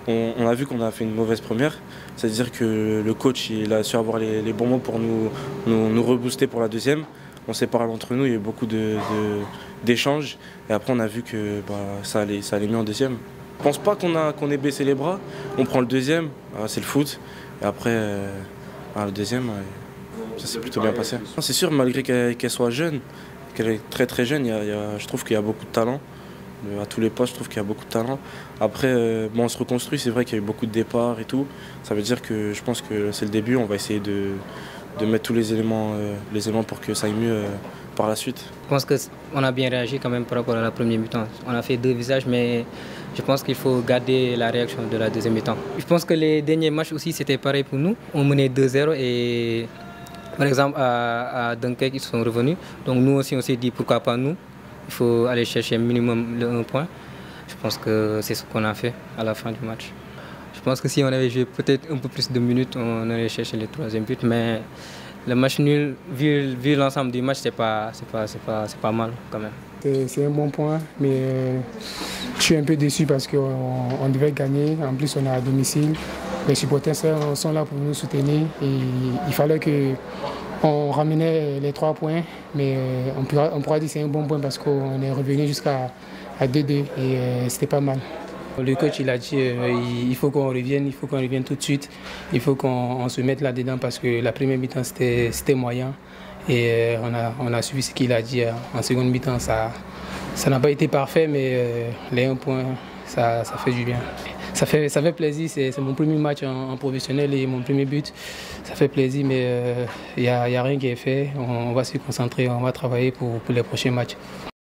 On a vu qu'on a fait une mauvaise première, c'est-à-dire que le coach il a su avoir les bons mots pour nous rebooster pour la deuxième. On s'est parlé entre nous, il y a eu beaucoup d'échanges et après on a vu que ça allait mieux en deuxième. Je pense pas qu'on ait baissé les bras, on prend le deuxième, c'est le foot, et après le deuxième, ça s'est plutôt bien passé. C'est sûr, malgré qu'elle soit jeune, qu'elle est très très jeune, je trouve qu'il y a beaucoup de talent. À tous les postes, je trouve qu'il y a beaucoup de talent. Après, on se reconstruit, c'est vrai qu'il y a eu beaucoup de départs et tout. Ça veut dire que je pense que c'est le début, on va essayer de mettre tous les éléments pour que ça aille mieux par la suite. Je pense qu'on a bien réagi quand même par rapport à la première mi-temps. On a fait 2 visages, mais je pense qu'il faut garder la réaction de la deuxième mi-temps. Je pense que les derniers matchs aussi, c'était pareil pour nous. On menait 2-0 et par exemple à Dunkerque, ils sont revenus. Donc nous aussi, on s'est dit pourquoi pas nous. Il faut aller chercher minimum le 1 point. Je pense que c'est ce qu'on a fait à la fin du match. Je pense que si on avait joué peut-être un peu plus de minutes, on allait chercher le 3e but. Mais le match nul, vu l'ensemble du match, c'est pas mal quand même. C'est un bon point, mais je suis un peu déçu parce qu'on devait gagner. En plus, on est à domicile. Les supporters sont là pour nous soutenir. Et il fallait qu'on ramenait les 3 points, mais on pourra dire que c'est un bon point parce qu'on est revenu jusqu'à 2-2 et c'était pas mal. Le coach il a dit il faut qu'on revienne tout de suite, il faut qu'on se mette là-dedans parce que la première mi-temps c'était moyen et on a suivi ce qu'il a dit en seconde mi-temps. Ça n'a pas été parfait mais les 1 point ça fait du bien. Ça fait plaisir, c'est mon premier match en professionnel et mon premier but. Ça fait plaisir mais il n'y a rien qui est fait, on va se concentrer, on va travailler pour les prochains matchs.